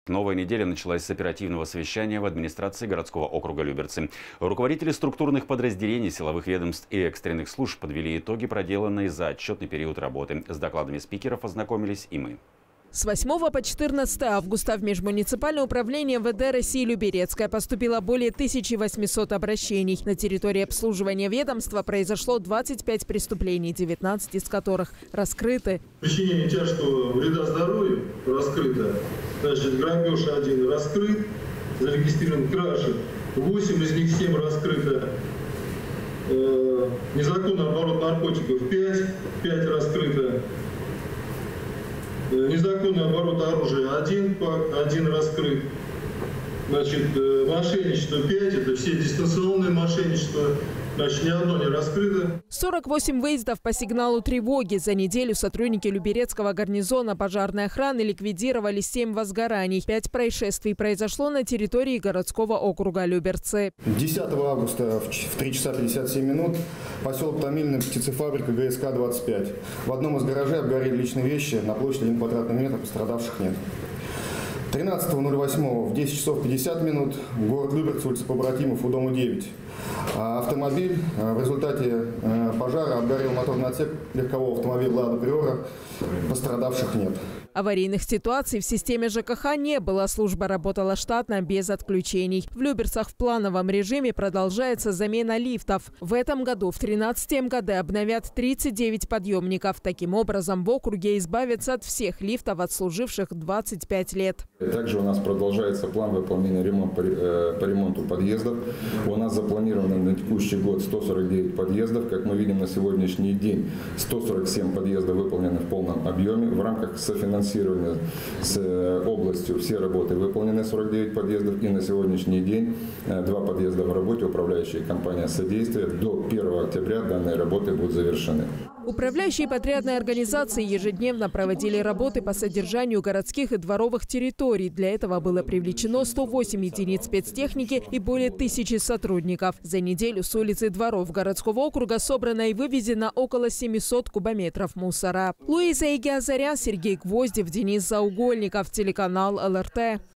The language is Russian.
Новая неделя началась с оперативного совещания в администрации городского округа Люберцы. Руководители структурных подразделений, силовых ведомств и экстренных служб подвели итоги, проделанные за отчетный период работы. С докладами спикеров ознакомились и мы. С 8 по 14 августа в Межмуниципальное управление МВД России Люберецкое поступило более 1800 обращений. На территории обслуживания ведомства произошло 25 преступлений, 19 из которых раскрыты. Причинение тяжкого вреда здоровью раскрыто. Значит, грабеж 1 раскрыт, зарегистрирован кражи 8, из них 7 раскрыто. Незаконный оборот наркотиков 5 раскрыто. Незаконный оборот оружия 1 раскрыт. Значит, мошенничество 5, это все дистанционные мошенничества. Значит, ни одно не раскрыто. 48 выездов по сигналу тревоги. За неделю сотрудники Люберецкого гарнизона пожарной охраны ликвидировали 7 возгораний. 5 происшествий произошло на территории городского округа Люберцы. 10 августа в 3 часа 57 минут поселок Томильный, птицефабрика ГСК-25. В одном из гаражей обгорели личные вещи, на площади 1 квадратный метр, пострадавших нет. 13.08 в 10 часов 50 минут город Люберцы, улица Побратимов, у дома 9. Автомобиль в результате пожара обгорел моторный отсек легкового автомобиля «Лада Приора». Пострадавших нет. Аварийных ситуаций в системе ЖКХ не было. Служба работала штатно, без отключений. В Люберцах в плановом режиме продолжается замена лифтов. В этом году в 13 МКД обновят 39 подъемников. Таким образом, в округе избавятся от всех лифтов, отслуживших 25 лет. Также у нас продолжается план выполнения по ремонту подъездов. У нас запланировано на текущий год 149 подъездов. Как мы видим, на сегодняшний день 147 подъездов выполнены в полном объеме. В рамках софинансирования с областью все работы выполнены, 49 подъездов. И на сегодняшний день 2 подъезда в работе. Управляющая компания «Содействие». До 1 октября данные работы будут завершены. Управляющие подрядной организации ежедневно проводили работы по содержанию городских и дворовых территорий. Для этого было привлечено 108 единиц спецтехники и более 1000 сотрудников. За неделю с улиц и дворов городского округа собрано и вывезено около 700 кубометров мусора. Луиза Игиазарян, Сергей Гвоздев, Денис Заугольников, телеканал ЛРТ.